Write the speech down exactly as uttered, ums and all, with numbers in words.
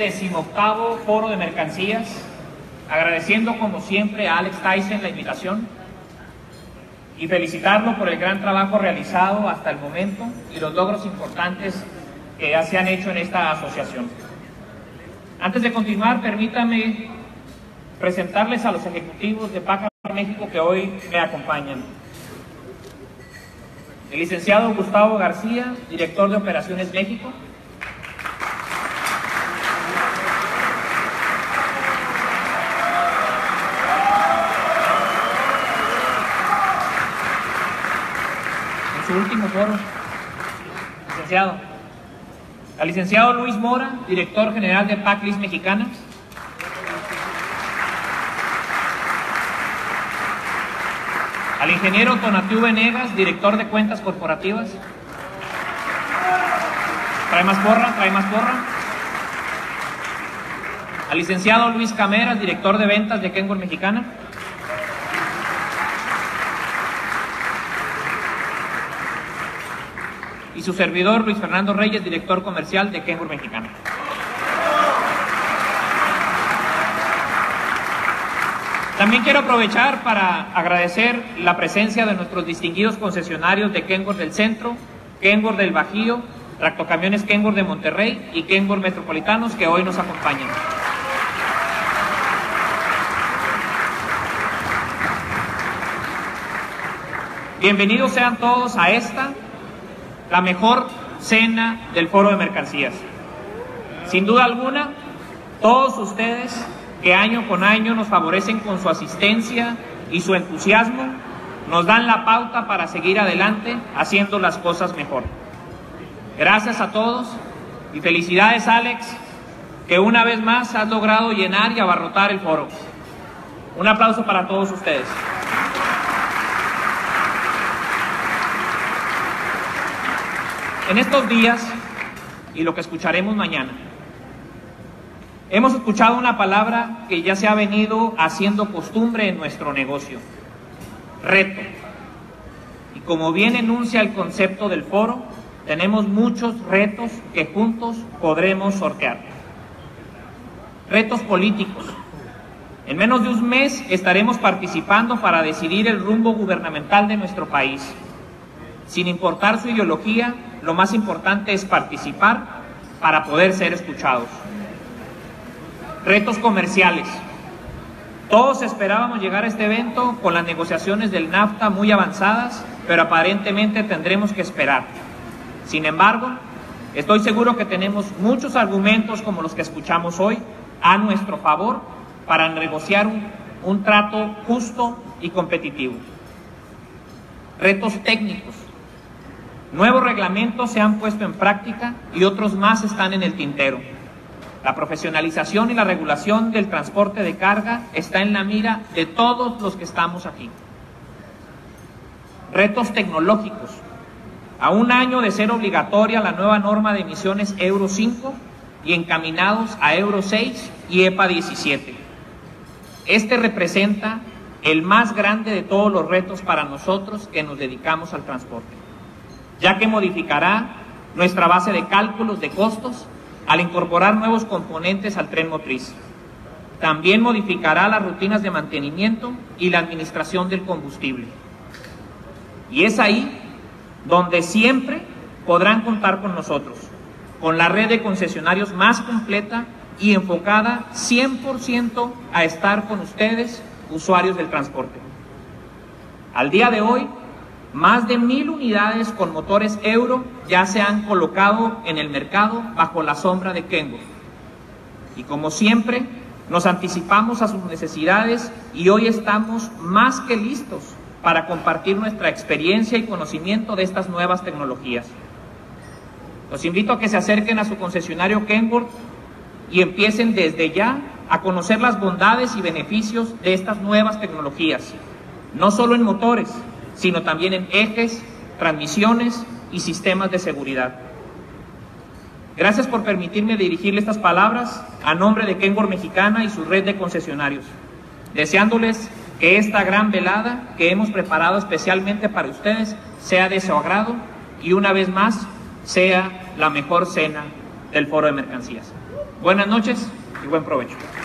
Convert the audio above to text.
decimoctavo Foro de Mercancías, agradeciendo como siempre a Alex Tyson la invitación y felicitarlo por el gran trabajo realizado hasta el momento y los logros importantes que ya se han hecho en esta asociación. Antes de continuar, permítame presentarles a los ejecutivos de Packard México que hoy me acompañan. El licenciado Gustavo García, director de Operaciones México. En su último foro, licenciado. Al licenciado Luis Mora, director general de Packlist Mexicana. Al ingeniero Tonatiuh Venegas, director de Cuentas Corporativas. ¿Trae más porra? ¿Trae más porra? Al licenciado Luis Cameras, director de Ventas de Kenworth Mexicana. Y su servidor, Luis Fernando Reyes, director comercial de Kenworth Mexicana. También quiero aprovechar para agradecer la presencia de nuestros distinguidos concesionarios de Kenworth del Centro, Kenworth del Bajío, Tractocamiones Kenworth de Monterrey y Kenworth Metropolitanos que hoy nos acompañan. Bienvenidos sean todos a esta, la mejor cena del Foro de Mercancías. Sin duda alguna, todos ustedes que año con año nos favorecen con su asistencia y su entusiasmo, nos dan la pauta para seguir adelante haciendo las cosas mejor. Gracias a todos y felicidades, Alex, que una vez más has logrado llenar y abarrotar el foro. Un aplauso para todos ustedes. En estos días, y lo que escucharemos mañana, hemos escuchado una palabra que ya se ha venido haciendo costumbre en nuestro negocio: reto. Y como bien enuncia el concepto del foro, tenemos muchos retos que juntos podremos sortear. Retos políticos. En menos de un mes estaremos participando para decidir el rumbo gubernamental de nuestro país. Sin importar su ideología, lo más importante es participar para poder ser escuchados. Retos comerciales. Todos esperábamos llegar a este evento con las negociaciones del NAFTA muy avanzadas, pero aparentemente tendremos que esperar. Sin embargo, estoy seguro que tenemos muchos argumentos como los que escuchamos hoy a nuestro favor para negociar un, un trato justo y competitivo. Retos técnicos. Nuevos reglamentos se han puesto en práctica y otros más están en el tintero. La profesionalización y la regulación del transporte de carga está en la mira de todos los que estamos aquí. Retos tecnológicos. A un año de ser obligatoria la nueva norma de emisiones Euro cinco y encaminados a Euro seis y EPA diecisiete. Este representa el más grande de todos los retos para nosotros que nos dedicamos al transporte, ya que modificará nuestra base de cálculos de costos al incorporar nuevos componentes al tren motriz. También modificará las rutinas de mantenimiento y la administración del combustible. Y es ahí donde siempre podrán contar con nosotros, con la red de concesionarios más completa y enfocada cien por ciento a estar con ustedes, usuarios del transporte. Al día de hoy, más de mil unidades con motores Euro ya se han colocado en el mercado bajo la sombra de Kenworth. Y como siempre, nos anticipamos a sus necesidades y hoy estamos más que listos para compartir nuestra experiencia y conocimiento de estas nuevas tecnologías. Los invito a que se acerquen a su concesionario Kenworth y empiecen desde ya a conocer las bondades y beneficios de estas nuevas tecnologías, no solo en motores, sino también en ejes, transmisiones y sistemas de seguridad. Gracias por permitirme dirigirle estas palabras a nombre de Kenworth Mexicana y su red de concesionarios, deseándoles que esta gran velada que hemos preparado especialmente para ustedes sea de su agrado y una vez más sea la mejor cena del Foro de Mercancías. Buenas noches y buen provecho.